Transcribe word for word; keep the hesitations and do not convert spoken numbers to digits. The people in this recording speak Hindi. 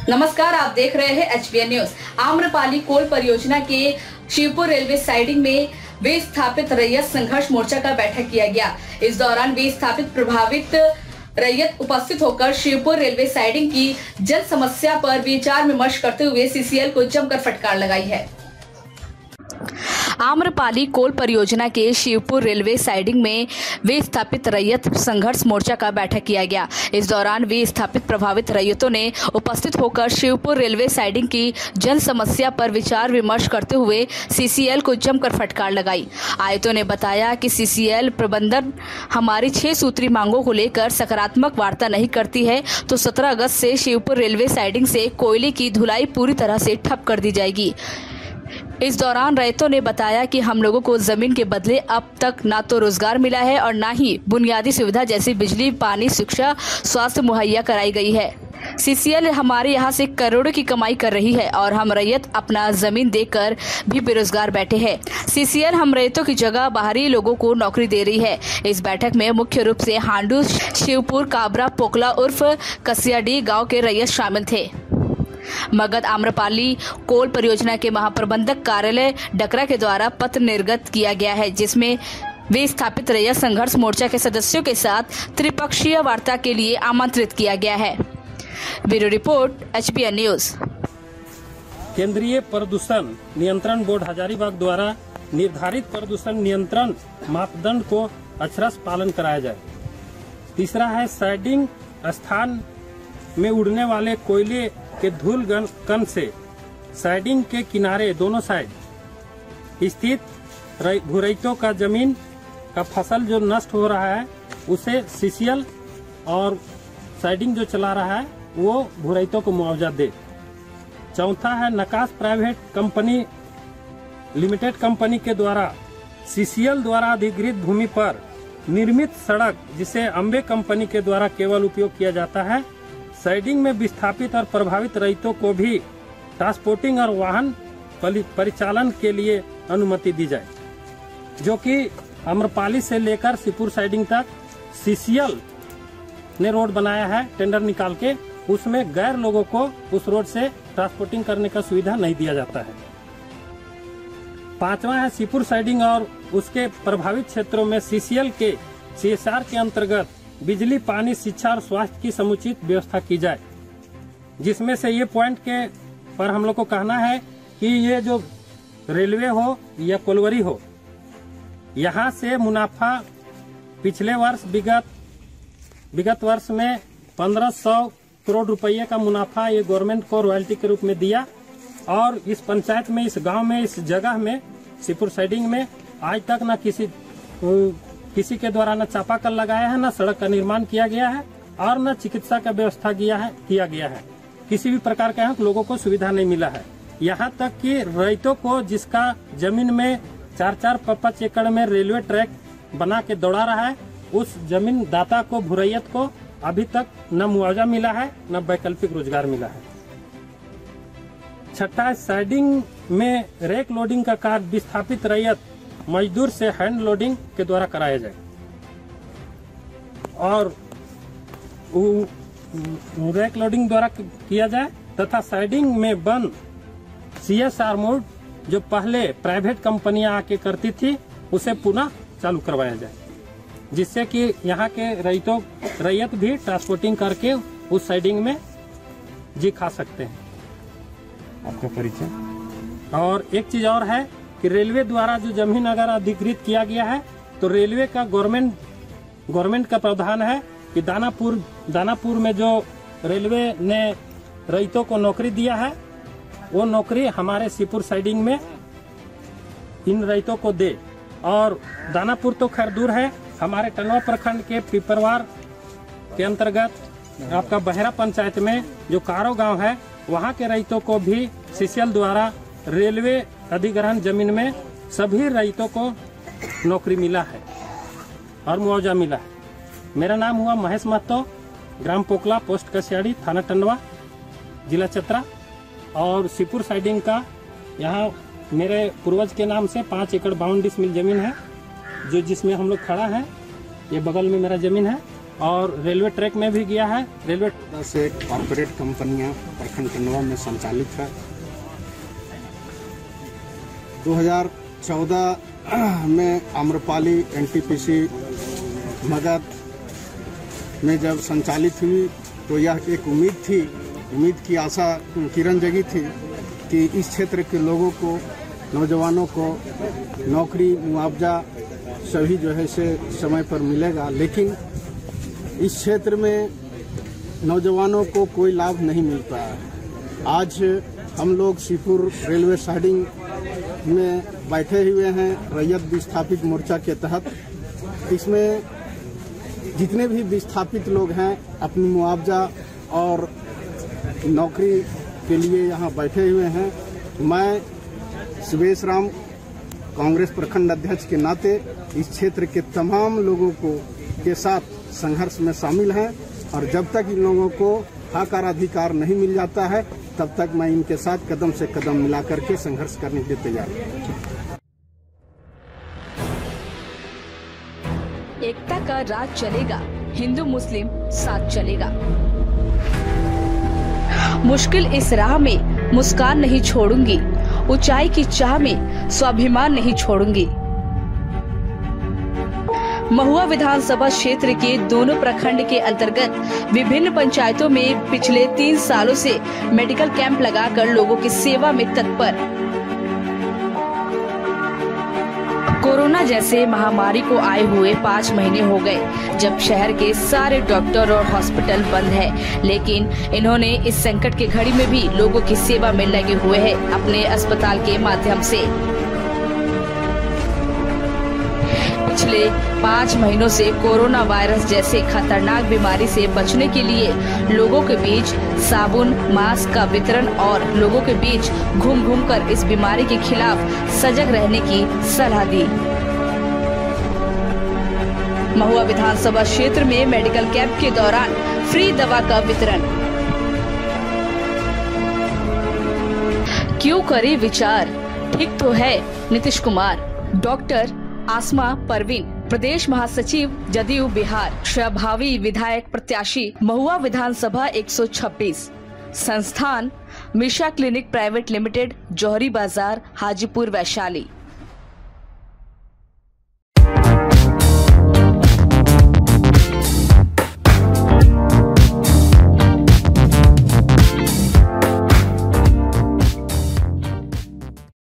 नमस्कार, आप देख रहे हैं H B N news. Amrapali coal परियोजना के शिवपुर रेलवे साइडिंग में विस्थापित रैयत संघर्ष मोर्चा का बैठक किया गया। इस दौरान विस्थापित प्रभावित रैयत उपस्थित होकर शिवपुर रेलवे साइडिंग की जल समस्या पर विचार विमर्श करते हुए सी सी एल को जमकर फटकार लगाई है। आम्रपाली कोल परियोजना के शिवपुर रेलवे साइडिंग में विस्थापित रैयत संघर्ष मोर्चा का बैठक किया गया। इस दौरान विस्थापित प्रभावित रैयतों ने उपस्थित होकर शिवपुर रेलवे साइडिंग की जल समस्या पर विचार विमर्श करते हुए सी सी एल को जमकर फटकार लगाई। आयुक्तों ने बताया कि सी सी एल प्रबंधन हमारी छह सूत्री मांगों को लेकर सकारात्मक वार्ता नहीं करती है तो सत्रह अगस्त से शिवपुर रेलवे साइडिंग से कोयले की धुलाई पूरी तरह से ठप कर दी जाएगी। इस दौरान रैयतों ने बताया कि हम लोगों को जमीन के बदले अब तक ना तो रोजगार मिला है और ना ही बुनियादी सुविधा जैसी बिजली, पानी, शिक्षा, स्वास्थ्य मुहैया कराई गई है। सी सी एल हमारे यहाँ से करोड़ों की कमाई कर रही है और हम रैयत अपना जमीन देकर भी बेरोजगार बैठे हैं। सी सी एल हम रैयतों की जगह बाहरी लोगों को नौकरी दे रही है। इस बैठक में मुख्य रूप से हांडू, शिवपुर, काबरा, पोकला उर्फ कसियाडी गाँव के रैयत शामिल थे। मगध आम्रपाली कोल परियोजना के महाप्रबंधक कार्यालय डकरा के द्वारा पत्र निर्गत किया गया है, जिसमें विस्थापित रैयत संघर्ष मोर्चा के सदस्यों के साथ त्रिपक्षीय वार्ता के लिए आमंत्रित किया गया है। Bureau report H B N news. केंद्रीय प्रदूषण नियंत्रण बोर्ड हजारीबाग द्वारा निर्धारित प्रदूषण नियंत्रण मापदंड को अक्षरश पालन कराया जाए। तीसरा है साइडिंग स्थान में उड़ने वाले कोयले के धूल कण से साइडिंग के किनारे दोनों साइड स्थित भूरैयतों का जमीन का फसल जो नष्ट हो रहा है उसे सी सी एल और साइडिंग जो चला रहा है वो भूरैयतों को मुआवजा दे। चौथा है Nakash private company limited company के द्वारा सी सी एल द्वारा अधिकृत भूमि पर निर्मित सड़क जिसे अम्बे कंपनी के द्वारा केवल उपयोग किया जाता है, साइडिंग में विस्थापित और प्रभावित रैयतों को भी ट्रांसपोर्टिंग और वाहन परिचालन के लिए अनुमति दी जाए, जो कि आम्रपाली से लेकर शिवपुर साइडिंग तक सी सी एल ने रोड बनाया है टेंडर निकाल के, उसमें गैर लोगों को उस रोड से ट्रांसपोर्टिंग करने का सुविधा नहीं दिया जाता है। पांचवा है शिवपुर साइडिंग और उसके प्रभावित क्षेत्रों में सी सी एल के सी एस आर के अंतर्गत बिजली, पानी, शिक्षा और स्वास्थ्य की समुचित व्यवस्था की जाए, जिसमें से ये पॉइंट के पर हम लोग को कहना है कि ये जो रेलवे हो या कोलवरी हो, यहाँ से मुनाफा पिछले वर्ष विगत विगत वर्ष में पंद्रह सौ करोड़ रुपये का मुनाफा ये गवर्नमेंट को रॉयल्टी के रूप में दिया और इस पंचायत में, इस गांव में, इस जगह में, शिवपुर साइडिंग में आज तक न किसी किसी के द्वारा न चापाकल लगाया है, न सड़क का निर्माण किया गया है और न चिकित्सा का व्यवस्था किया है किया गया है। किसी भी प्रकार का लोगों को सुविधा नहीं मिला है। यहाँ तक कि रैयतों को जिसका जमीन में चार चार पाँच एकड़ में रेलवे ट्रैक बना के दौड़ा रहा है, उस जमीन दाता को, भूरैयत को अभी तक न मुआवजा मिला है न वैकल्पिक रोजगार मिला है। छठा, साइडिंग में रेक लोडिंग का कार्य विस्थापित रैयत मजदूर से हैंड लोडिंग के द्वारा कराया जाए और रैक लोडिंग द्वारा किया जाए तथा साइडिंग में बंद सी एस आर मोड जो पहले प्राइवेट कंपनियां आके करती थी उसे पुनः चालू करवाया जाए, जिससे कि यहाँ के रैयतों रैयत भी ट्रांसपोर्टिंग करके उस साइडिंग में जी खा सकते हैं। आपका परिचय। और एक चीज और है कि रेलवे द्वारा जो जमीन अगर अधिकृत किया गया है तो रेलवे का गवर्नमेंट गवर्नमेंट का प्रावधान है कि दानापुर दानापुर में जो रेलवे ने रैयतों को नौकरी दिया है वो नौकरी हमारे शिवपुर साइडिंग में इन रैयतों को दे। और दानापुर तो खैर दूर है, हमारे टनवा प्रखंड के पिपरवार के अंतर्गत आपका बहरा पंचायत में जो कारो गांव है वहां के रैयतों को भी सी सी एल द्वारा रेलवे अधिग्रहण जमीन में सभी रैयतों को नौकरी मिला है और मुआवजा मिला है। मेरा नाम हुआ महेश महतो, ग्राम पोकला, पोस्ट कसियाड़ी, थाना टंडवा, जिला चतरा और शिवपुर साइडिंग का यहाँ मेरे पूर्वज के नाम से पाँच एकड़ बावन डिसमिल जमीन है, जो जिसमें हम लोग खड़ा है। ये बगल में मेरा जमीन है और रेलवे ट्रैक में भी गया है। रेलवे से कॉरपोरेट कंपनियां प्रखंड टंडवा में संचालित है। दो हज़ार चौदह में आम्रपाली एनटीपीसी मगध में जब संचालित हुई तो यह एक उम्मीद थी, उम्मीद की आशा किरण जगी थी कि इस क्षेत्र के लोगों को, नौजवानों को नौकरी, मुआवजा सभी जो है से समय पर मिलेगा। लेकिन इस क्षेत्र में नौजवानों को कोई लाभ नहीं मिल पाया है। आज हम लोग शिवपुर रेलवे साइडिंग में बैठे हुए हैं रैयत विस्थापित मोर्चा के तहत। इसमें जितने भी विस्थापित लोग हैं अपनी मुआवजा और नौकरी के लिए यहाँ बैठे हुए हैं। मैं सुबेश राम कांग्रेस प्रखंड अध्यक्ष के नाते इस क्षेत्र के तमाम लोगों को के साथ संघर्ष में शामिल हैं और जब तक इन लोगों को हक और अधिकार नहीं मिल जाता है तब तक मैं इनके साथ कदम से कदम मिला करके संघर्ष करने के लिए तैयार हूँ। एकता का राज चलेगा, हिंदू मुस्लिम साथ चलेगा। मुश्किल इस राह में मुस्कान नहीं छोड़ूंगी, ऊंचाई की चाह में स्वाभिमान नहीं छोड़ूंगी। महुआ विधानसभा क्षेत्र के दोनों प्रखंड के अंतर्गत विभिन्न पंचायतों में पिछले तीन सालों से मेडिकल कैंप लगाकर लोगों की सेवा में तत्पर। कोरोना जैसे महामारी को आए हुए पाँच महीने हो गए जब शहर के सारे डॉक्टर और हॉस्पिटल बंद है, लेकिन इन्होंने इस संकट की घड़ी में भी लोगों की सेवा में लगे हुए हैं अपने अस्पताल के माध्यम से। पिछले पाँच महीनों से कोरोना वायरस जैसे खतरनाक बीमारी से बचने के लिए लोगों के बीच साबुन, मास्क का वितरण और लोगों के बीच घूम घूम कर इस बीमारी के खिलाफ सजग रहने की सलाह दी। महुआ विधानसभा क्षेत्र में मेडिकल कैंप के दौरान फ्री दवा का वितरण। क्यों करे विचार, ठीक तो है नीतीश कुमार। डॉक्टर आसमा परवीन, प्रदेश महासचिव जदयू बिहार, प्रभावी विधायक प्रत्याशी, महुआ विधानसभा एक सौ छब्बीस। संस्थान मिशा क्लिनिक प्राइवेट लिमिटेड, जौहरी बाजार, हाजीपुर, वैशाली।